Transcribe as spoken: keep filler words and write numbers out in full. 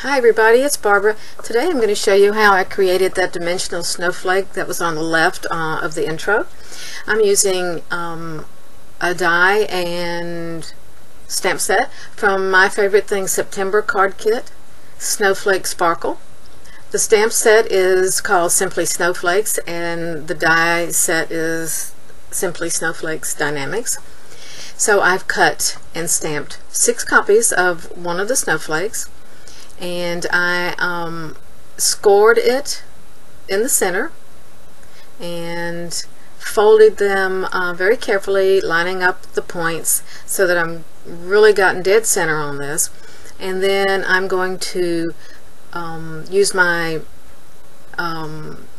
Hi everybody, it's Barbara. Today I'm going to show you how I created that dimensional snowflake that was on the left uh, of the intro. I'm using um, a die and stamp set from My Favorite Thing September card kit, Snowflake Sparkle. The stamp set is called Simply Snowflakes and the die set is Simply Snowflakes Dynamics. So I've cut and stamped six copies of one of the snowflakes, and I um, scored it in the center and folded them uh, very carefully, lining up the points so that I'm really gotten dead center on this. And then I'm going to um, use my um,